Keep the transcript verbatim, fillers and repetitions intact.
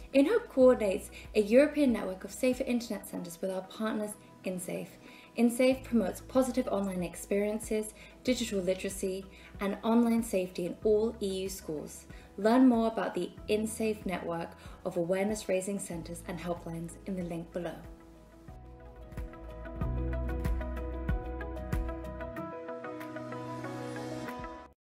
INHOPE coordinates a European network of safer internet centres with our partners Insafe. Insafe promotes positive online experiences, digital literacy, and online safety in all E U schools. Learn more about the Insafe network of awareness-raising centres and helplines in the link below.